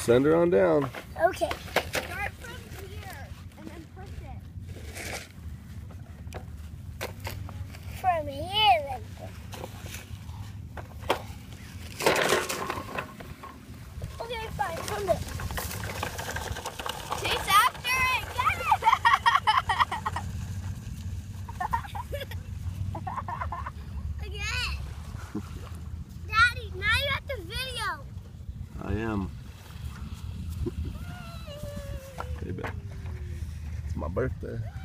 send her on down. Okay. Start from here and then push it. From here then. Okay, fine. From there. Chase after it. Get it. Again. Daddy, now you have the video. I am. Hey, babe. It's my birthday.